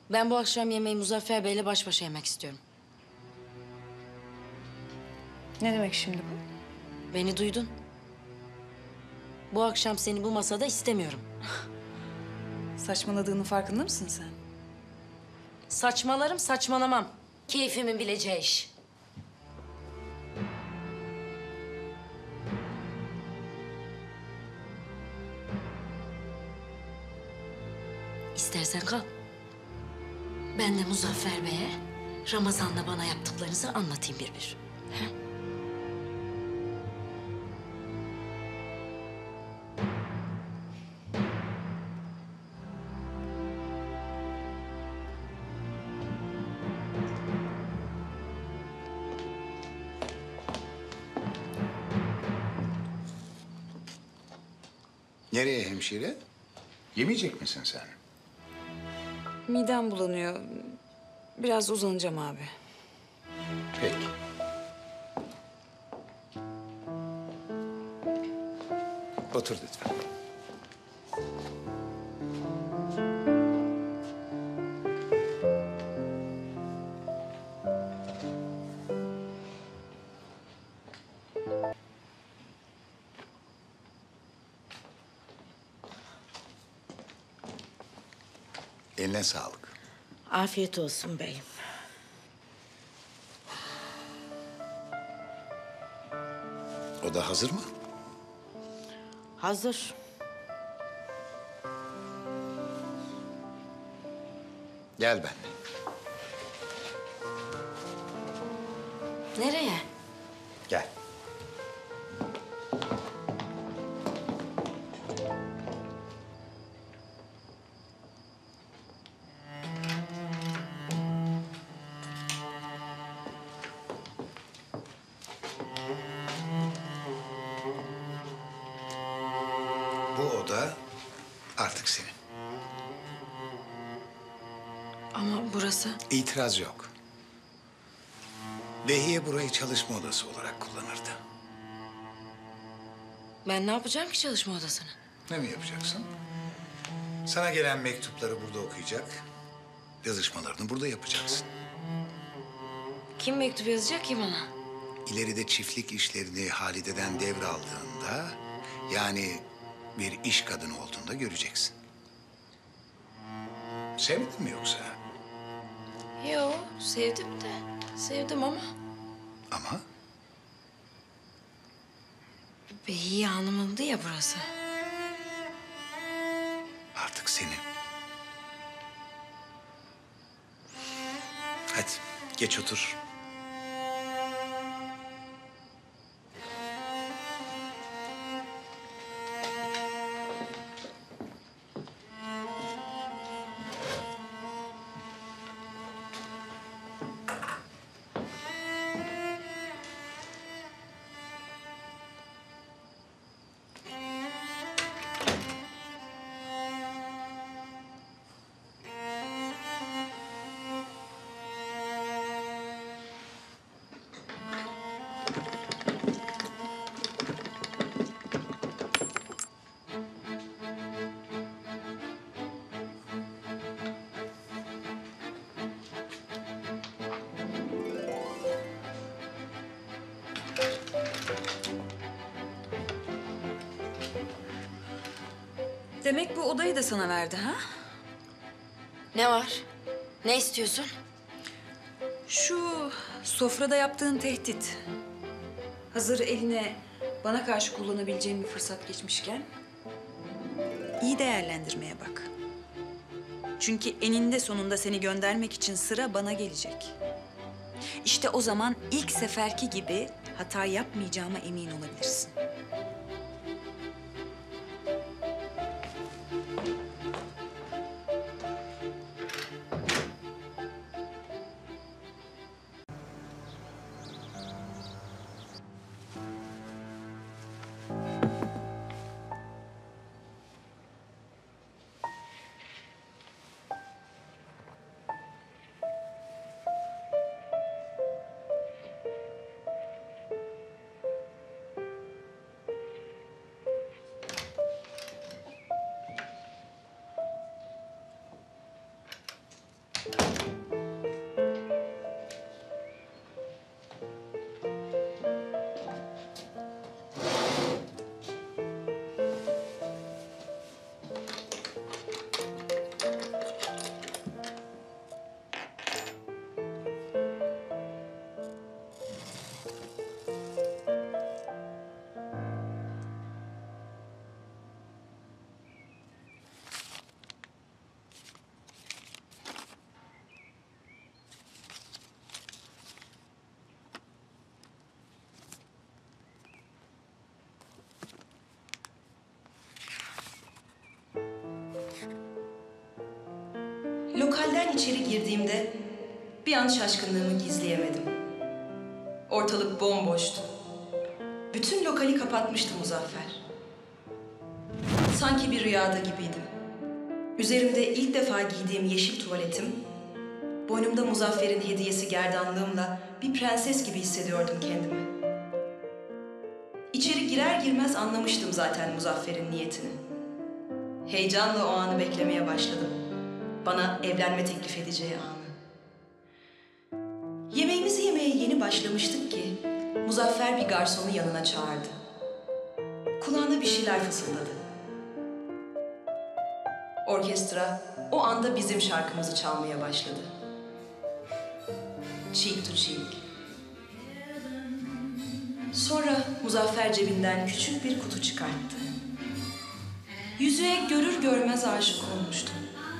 Ben bu akşam yemeği Muzaffer Bey'le baş başa yemek istiyorum. Ne demek şimdi bu? Beni duydun. Bu akşam seni bu masada istemiyorum. Saçmaladığının farkında mısın sen? Saçmalarım, saçmalamam. Keyfimin bileceği iş. İstersen kal. Ben de Muzaffer Bey'e Ramazan'da bana yaptıklarınızı anlatayım bir bir. Nereye hemşire? Yemeyecek misin sen? Midem bulanıyor. Biraz uzanacağım abi. Peki. Otur lütfen. Eline sağlık. Afiyet olsun beyim. O da hazır mı? Hazır. Gel benimle. Nereye? Gel. Bu oda artık senin. Ama burası... İtiraz yok. Behiye burayı çalışma odası olarak kullanırdı. Ben ne yapacağım ki çalışma odasını? Ne mi yapacaksın? Sana gelen mektupları burada okuyacak, yazışmalarını burada yapacaksın. Kim mektup yazacak ki bana? İleride çiftlik işlerini Halide'den devraldığında... yani bir iş kadını olduğunda göreceksin. Sevmedin mi yoksa? Yo, sevdim de. Sevdim ama... Ama Behiye Hanım'ındı ya burası. artık senin. Hadi geç otur. Demek bu odayı da sana verdi ha? Ne var? Ne istiyorsun? Şu sofrada yaptığın tehdit. Hazır eline bana karşı kullanabileceğin bir fırsat geçmişken... iyi değerlendirmeye bak. Çünkü eninde sonunda seni göndermek için sıra bana gelecek. İşte o zaman ilk seferki gibi hata yapmayacağıma emin olabilirsin. otelden içeri girdiğimde bir an şaşkınlığımı gizleyemedim. Ortalık bomboştu. Bütün lokali kapatmıştı Muzaffer. Sanki bir rüyada gibiydim. Üzerimde ilk defa giydiğim yeşil tuvaletim, boynumda Muzaffer'in hediyesi gerdanlığımla bir prenses gibi hissediyordum kendimi. İçeri girer girmez anlamıştım zaten Muzaffer'in niyetini. Heyecanla o anı beklemeye başladım. Bana evlenme teklif edeceği anı. Yemeğimizi yemeye yeni başlamıştık ki Muzaffer bir garsonu yanına çağırdı. Kulağına bir şeyler fısıldadı. Orkestra o anda bizim şarkımızı çalmaya başladı. Cheek to cheek. Sonra Muzaffer cebinden küçük bir kutu çıkarttı. Yüzüğe görür görmez aşık olmuştum.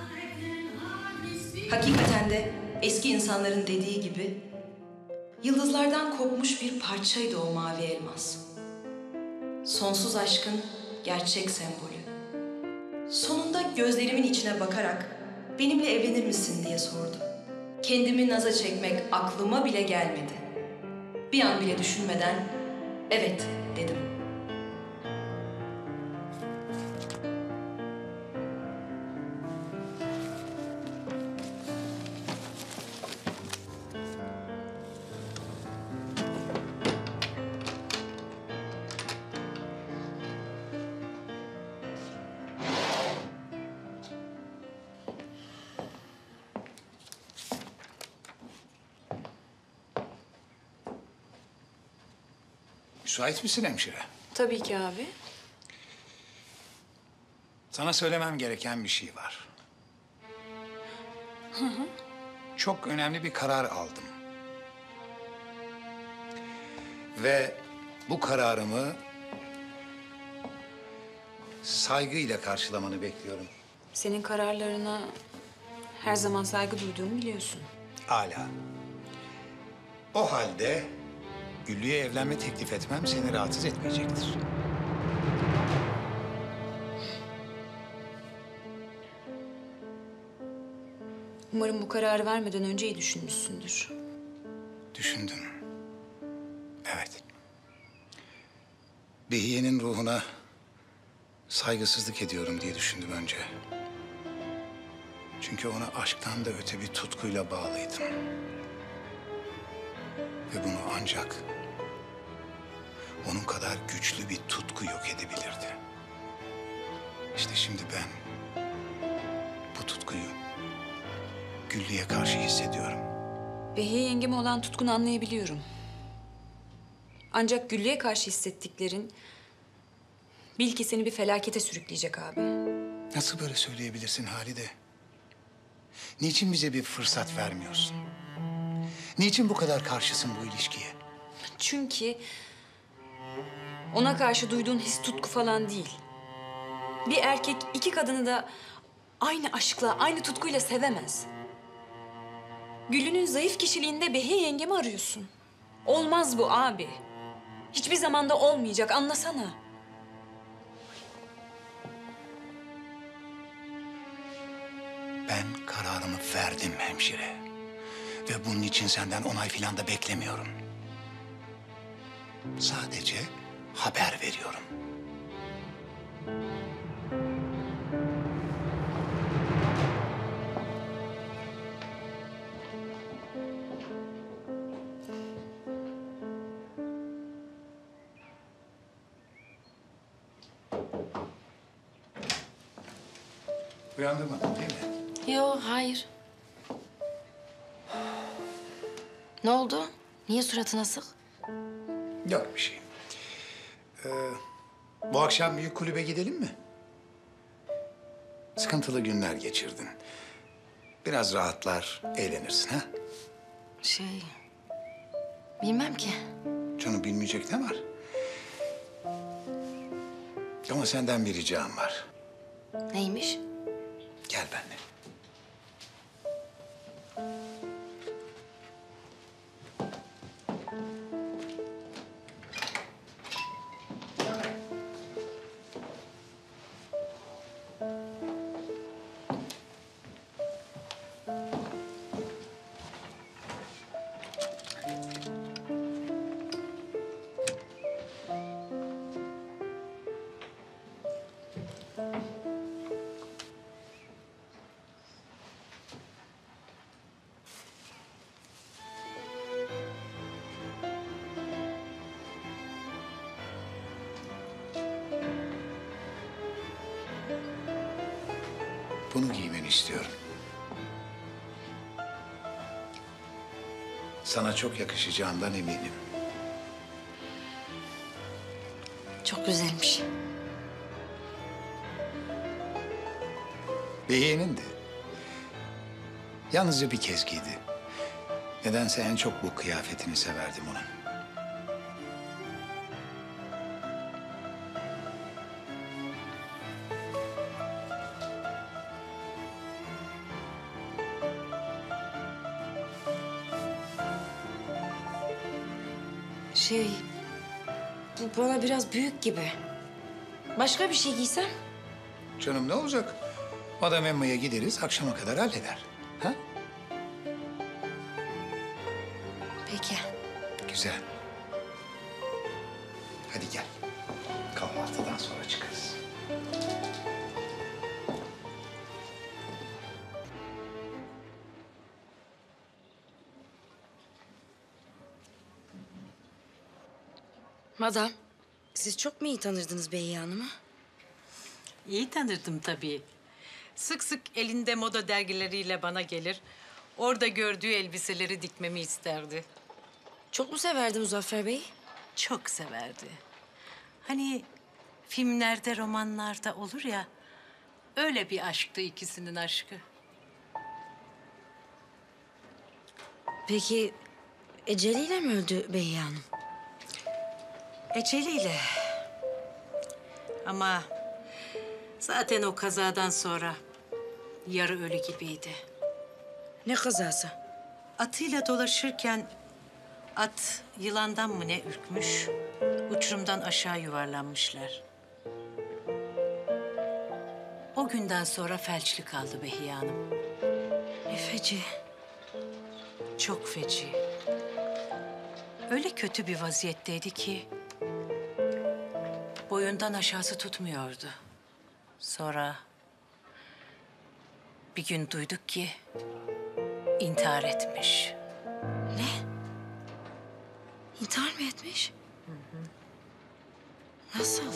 Hakikaten de eski insanların dediği gibi yıldızlardan kopmuş bir parçaydı o mavi elmas. Sonsuz aşkın gerçek sembolü. Sonunda gözlerimin içine bakarak benimle evlenir misin diye sordu. Kendimi naza çekmek aklıma bile gelmedi. Bir an bile düşünmeden evet dedim. Müsait misin hemşire? Tabii ki abi. Sana söylemem gereken bir şey var. Çok önemli bir karar aldım. Ve bu kararımı saygıyla karşılamanı bekliyorum. Senin kararlarına her zaman saygı duyduğumu biliyorsun. Âlâ. O halde Güllü'ye evlenme teklif etmem seni rahatsız etmeyecektir. Umarım bu kararı vermeden önce iyi düşünmüşsündür. Düşündüm. Evet. Behiye'nin ruhuna saygısızlık ediyorum diye düşündüm önce. Çünkü ona aşktan da öte bir tutkuyla bağlıydım. Ve bunu ancak onun kadar güçlü bir tutku yok edebilirdi. İşte şimdi ben bu tutkuyu Güllü'ye karşı hissediyorum. Behiye yengeme olan tutkunu anlayabiliyorum. Ancak Güllü'ye karşı hissettiklerin bil ki seni bir felakete sürükleyecek abi. Nasıl böyle söyleyebilirsin Halide? Niçin bize bir fırsat vermiyorsun? Niçin bu kadar karşısın bu ilişkiye? Çünkü ona karşı duyduğun his tutku falan değil. Bir erkek iki kadını da aynı aşkla, aynı tutkuyla sevemez. Güllü'nün zayıf kişiliğinde Behiye yengemi arıyorsun. Olmaz bu abi. Hiçbir zamanda olmayacak, anlasana. Ben kararımı verdim hemşire. Ve bunun için senden onay falan da beklemiyorum. Sadece haber veriyorum. Uyandırmadın değil mi? Yo, hayır. Ne oldu? Niye suratın asık? Yok bir şey. Bu akşam büyük kulübe gidelim mi? Sıkıntılı günler geçirdin. Biraz rahatlar, eğlenirsin ha? Bilmem ki. Canım bilmeyecek ne var? Ama senden bir ricam var. Neymiş? Gel benimle. Bunu giymeni istiyorum. Sana çok yakışacağından eminim. Çok güzelmiş. Beyenin de. Yalnızca bir kez giydi. Nedense en çok bu kıyafetini severdim onun. Bu bana biraz büyük gibi. Başka bir şey giysem? Canım ne olacak? Madame Emma'ya gideriz, akşama kadar halleder. Ha? Peki. Güzel. Hadi gel. Kahvaltıdan sonra çıkarız. Madam, siz çok mu iyi tanırdınız Behiye Hanım'ı? İyi tanırdım tabii. Sık sık elinde moda dergileriyle bana gelir. Orada gördüğü elbiseleri dikmemi isterdi. Çok mu severdi Muzaffer Bey? Çok severdi. Hani filmlerde, romanlarda olur ya... öyle bir aşktı ikisinin aşkı. Peki eceliyle mi öldü Behiye Hanım? Eceliyle. Ama zaten o kazadan sonra yarı ölü gibiydi. Ne kazası? Atıyla dolaşırken at yılandan mı ne ürkmüş, uçurumdan aşağı yuvarlanmışlar. O günden sonra felçli kaldı Behiye Hanım. Ne feci. Çok feci. Öyle kötü bir vaziyetteydi ki boyundan aşağısı tutmuyordu. Sonra bir gün duyduk ki intihar etmiş. Ne? İntihar mı etmiş? Nasıl?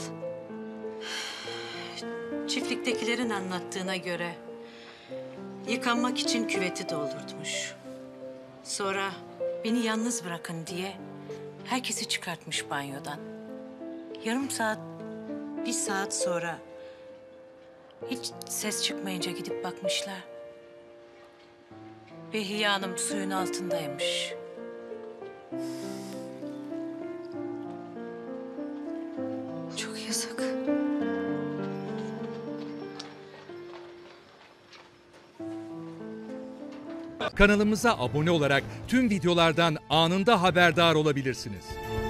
Çiftliktekilerin anlattığına göre yıkanmak için küveti doldurtmuş. Sonra beni yalnız bırakın diye herkesi çıkartmış banyodan. Yarım saat, bir saat sonra hiç ses çıkmayınca gidip bakmışlar. Behiye Hanım suyun altındaymış. Çok yazık. Kanalımıza abone olarak tüm videolardan anında haberdar olabilirsiniz.